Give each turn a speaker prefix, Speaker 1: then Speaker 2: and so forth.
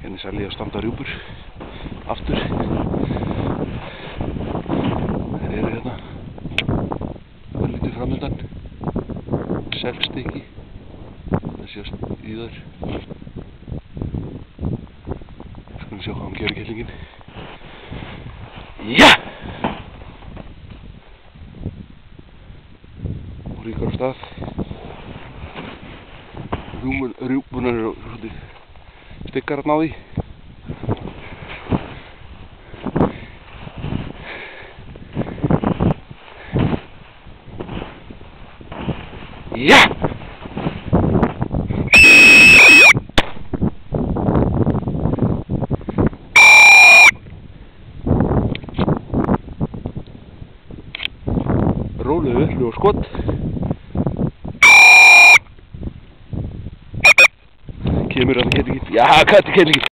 Speaker 1: Hérna er Sally að standa rjúpur aftur. Þær eru hérna örlítið framöndan. Selstykki. Það sést í þær. Skulum sjá hvað hann gerir kellingin. Já! Og ríkar á stað. Rjúpunar eru svolítið stykkar hérna á því. Já! Róluðu öllu og skott. Kemur hann kellingin. Já, hvað er kellingin?